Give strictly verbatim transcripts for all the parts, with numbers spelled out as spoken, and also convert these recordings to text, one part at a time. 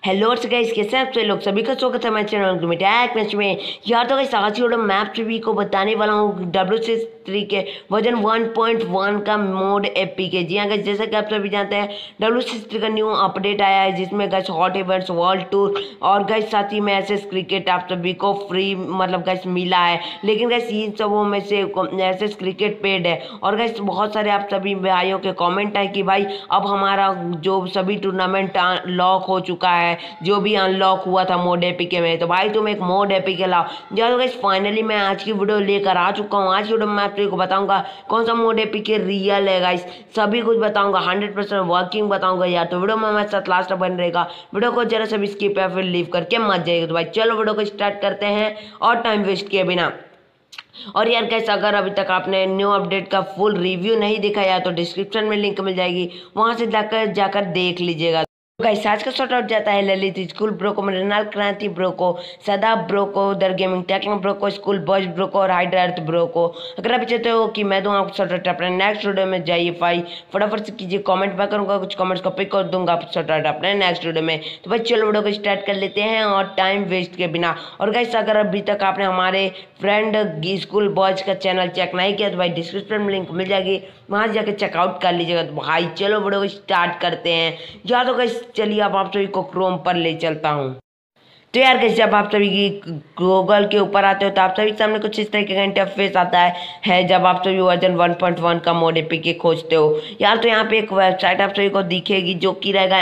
Hello guys, कैसे हैं आप सभी लोग। सभी का स्वागत है हमारे चैनल में टैग मैच में। यार तो गाइस आज ही मैप सभी को बताने वाला हूँ डब्ल्यू सी थ्री के वर्जन वन पॉइंट वन का मोड एपी के। जी हाँ गाइस, जैसा कि आप सभी जानते हैं डब्ल्यू सी थ्री का न्यू अपडेट आया है जिसमें guys hot events, world tour और गाइस साथ ही में एसएस क्रिकेट आप सभी को फ्री मतलब गाइस मिला है। लेकिन गाइस इन सबों में से एसएस क्रिकेट पेड है। और गाइस बहुत सारे आप सभी भाइयों के कॉमेंट है कि भाई अब हमारा जो सभी टूर्नामेंट लॉक हो चुका है, जो भी अनलॉक हुआ था मोड एपीके में, तो भाई तुम एक मोड एपीके लाओ। जो गाइस फाइनली मैं आज की वीडियो लेकर आ चुका हूँ। आज की वीडियो में मैं आपको बताऊंगा कौन सा मोड एपीके रियल है गाइस, सभी कुछ बताऊंगा, हंड्रेड परसेंट वर्किंग बताऊंगा यार। तो वीडियो में हमारे साथ लास्ट तक बन रहेगा। वीडियो को जरा सब स्किप या फिर लीव करके मत जाइएगा। तो भाई चलो वीडियो को स्टार्ट करते हैं और टाइम वेस्ट किए बिना। और यार कैसे अगर अभी तक आपने न्यू अपडेट का फुल रिव्यू नहीं देखा यार तो डिस्क्रिप्शन में लिंक मिल जाएगी, वहां से जाकर जाकर देख लीजिएगा। गाइस आज का शॉर्ट आउट जाता है ललित स्कूल ब्रो को, मृणाल क्रांति ब्रो को, सदा ब्रो को, दर गेमिंग टेक्नो ब्रो को, स्कूल बॉयज ब्रो को और हाइड्रा अर्थ ब्रो को। अगर आप चाहते हो कि मैं दूँ आपको शॉर्ट आउट अपने नेक्स्ट वीडियो में, जाइए भाई फटाफट से कीजिए कमेंट। मैं करूँगा कुछ कमेंट्स को पिक कर दूंगा शॉर्ट आउट अपने नेक्स्ट वीडियो में। तो भाई चलो वीडियो को स्टार्ट कर लेते हैं और टाइम वेस्ट के बिना। और गाइस अगर अभी तक आपने हमारे फ्रेंड स्कूल बॉयज का चैनल चेक नहीं किया तो भाई डिस्क्रिप्शन में लिंक मिल जाएगी, वहाँ से जाकर चेकआउट कर लीजिएगा। तो भाई चलो वीडियो को स्टार्ट करते हैं। या तो गाइस चलिए अब आप सभी को क्रोम पर ले चलता हूँ। तो यार कैसे जब आप सभी की गूगल के ऊपर आते हो तो आप सभी के सामने कुछ इस तरीके का इंटरफेस आता है, है जब आप सभी वर्जन वन पॉइंट वन का मोड एपीके खोजते हो यार। तो यहाँ पे एक वेबसाइट आप सभी को दिखेगी जो कि रहेगा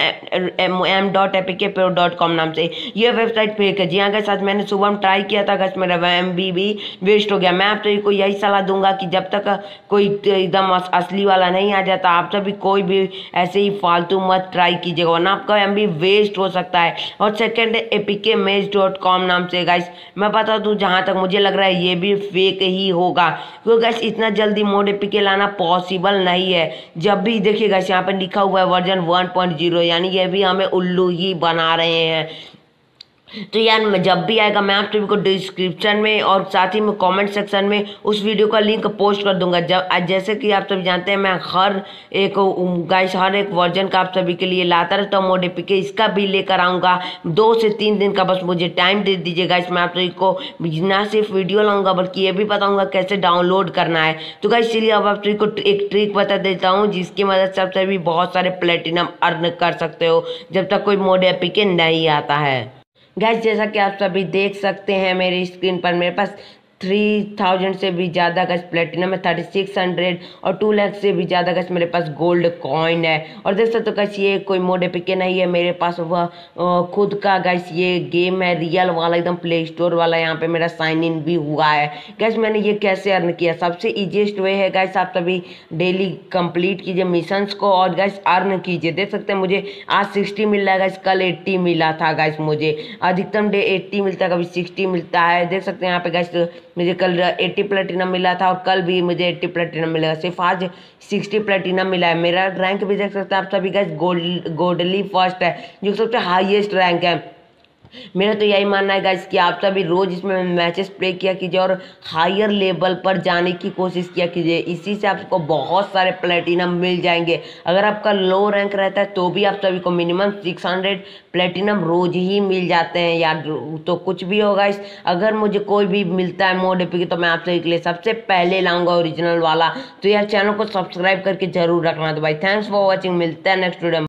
M dot APK pro dot com नाम से। ये वेबसाइट फेक है। जी हाँ गाइस, आज मैंने सुबह में ट्राई किया था गाइस, मेरा एम बी भी वेस्ट हो गया। मैं आप सभी को यही सलाह दूंगा कि जब तक कोई एकदम असली वाला नहीं आ जाता आप सभी कोई भी ऐसे ही फालतू मत ट्राई कीजिएगा, वरना आपका एम बी वेस्ट हो सकता है। और second APK maze dot com नाम से गाइस, मैं बता दूं जहां तक मुझे लग रहा है ये भी फेक ही होगा, क्योंकि गाइस इतना जल्दी मोड एपीके लाना पॉसिबल नहीं है। जब भी देखिए गाइस यहाँ पे लिखा हुआ है वर्जन वन पॉइंट ज़ीरो, यानी ये भी हमें उल्लू ही बना रहे हैं। तो यार जब भी आएगा मैं आप सभी को डिस्क्रिप्शन में और साथ ही में कमेंट सेक्शन में उस वीडियो का लिंक पोस्ट कर दूंगा। जब जैसे कि आप सभी जानते हैं मैं हर एक गाइस हर एक वर्जन का आप सभी के लिए लाता रहता हूँ मोड एपीके, इसका भी लेकर आऊँगा। दो से तीन दिन का बस मुझे टाइम दे दीजिए गाइस, मैं आप सभी को ना सिर्फ वीडियो लाऊंगा बल्कि ये भी बताऊँगा कैसे डाउनलोड करना है। तो गाइस चलिए अब आप सभी को एक ट्रिक बता देता हूँ जिसकी मदद से आप सभी बहुत सारे प्लेटिनम अर्न कर सकते हो जब तक कोई मोड एपीके नहीं आता है। गाइस जैसा कि आप सभी देख सकते हैं मेरी स्क्रीन पर मेरे पास थ्री थाउजेंड से भी ज़्यादा गज प्लेटिनम है, थर्टी सिक्स हंड्रेड और टू लैख से भी ज़्यादा गज मेरे पास गोल्ड कॉइन है। और देख सकते हो गैस ये कोई मोड एपीके नहीं है, मेरे पास वह खुद का गैस ये गेम है रियल वाला, एकदम प्ले स्टोर वाला। यहाँ पे मेरा साइन इन भी हुआ है। गैस मैंने ये कैसे अर्न किया, सबसे ईजीएस्ट वे है गैस, आप सभी डेली कंप्लीट कीजिए मिशंस को और गैस अर्न कीजिए। देख सकते हैं मुझे आज सिक्सटी मिल रहा है गैस, कल एट्टी मिला था गैस, मुझे अधिकतम डे एट्टी मिलता है, कभी सिक्सटी मिलता है। देख सकते हैं यहाँ पे गैस मुझे कल एट्टी प्लेटिनम मिला था और कल भी मुझे एट्टी प्लेटिनम मिलेगा, सिर्फ आज सिक्सटी प्लेटिनम मिला है। मेरा रैंक भी देख सकते हैं आप सभी गाइस गोल्ड गोल्डली फर्स्ट है, जो सबसे हाईएस्ट रैंक है। मेरा तो यही मानना है गाइस कि आप सभी रोज इसमें मैचेस प्ले किया कीजिए और हायर लेवल पर जाने की कोशिश किया कीजिए, इसी से आपको बहुत सारे प्लेटिनम मिल जाएंगे। अगर आपका लो रैंक रहता है तो भी आप सभी को मिनिमम सिक्स हंड्रेड प्लेटिनम रोज ही मिल जाते हैं यार। तो कुछ भी होगा इस, अगर मुझे कोई भी मिलता है मोड एपीके तो मैं आप सभी के लिए सबसे पहले लाऊंगा ओरिजिनल वाला। तो यार चैनल को सब्सक्राइब करके जरूर रखना। तो भाई थैंक्स फॉर वॉचिंग, मिलता है नेक्स्ट वीडियो में।